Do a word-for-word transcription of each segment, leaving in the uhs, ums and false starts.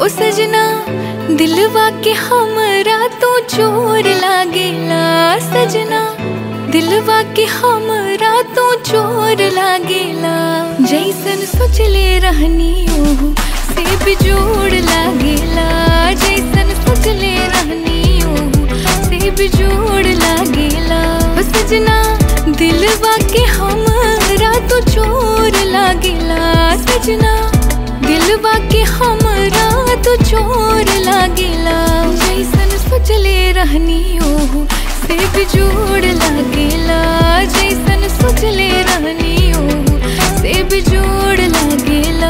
ओ सजना दिलवा के हमरा तो चोर लागेला। सजना दिलवा के हमरा तो चोर लागेला। जैसन सोचले रहनी ओहू से बिजोड़ लागेला। जैसन सोचले रहनी ओहू से बिजोड़ लागेला। ओ सजना दिलवा के हमरा तो चोर लागेला। सजना दिलवा के हमरा तो चोर लागेला। जैसन सोचले रहनी ओहू से बिजोड़ लागेला। जैसन सोचले रहनी ओहू से बिजोड़ लागेला।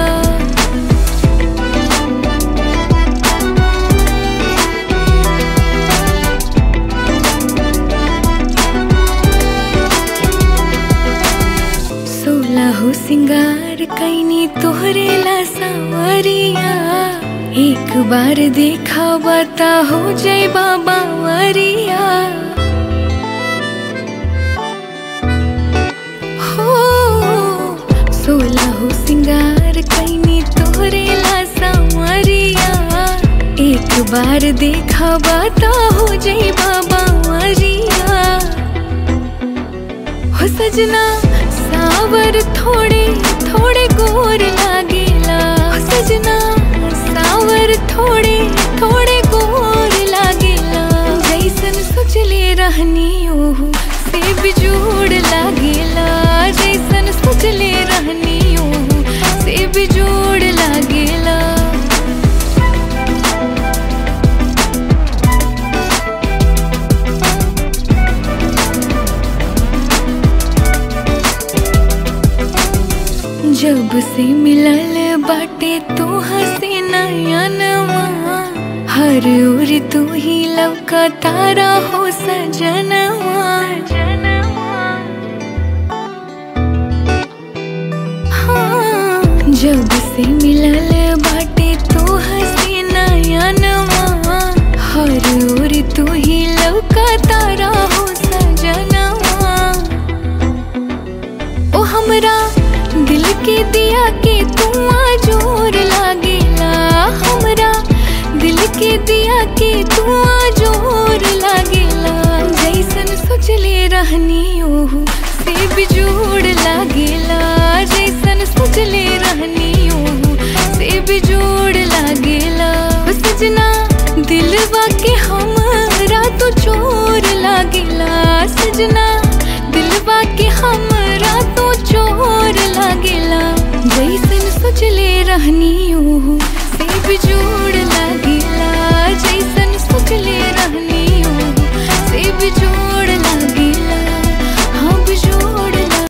सोलहो सिंगार कैनी तोहरे ला सावरिया। एक बार देखा बता हो जाए बाबा वरिया। हो सोलहो सिंगार कैनी तोहरे ला सावरिया। एक बार देखा बता हो जाए बाबा वरिया। हो सजना सावर थोड़े थोड़े गोर लागेला। सजना सावर थोड़े थोड़े गोर लागेला। जैसन सोचले रहनी ओहू से बिजोड़ लागेला। जैसन सोचले रहनी ओहू से बिजोड़ लागेला। जब से मिलल बाटे तोहा से नयनवा। हर ओर तू ही लवका तारा हो सजनवा। हाँ जब से मिलल बाटे तोहा से नयनवा। हर ओर तू ही लवका तारा हो सजनवा। ओ हमरा दिल के दिया के तुआ जोर लागेला। हमरा दिल के दिया के तुआ जोर लागेला। जैसन सोचले रहनी ओहू से बिजोड़ लागेला। जैसन सोचले रहनी ओहू से बिजोड़ लागेला। ओ सजना दिलवा के हमरा तो चोर लागेला। सजना दिलवा के हमरा तो चोर लागेला। जैसन सोचले रहनी ओहू से बिजोड़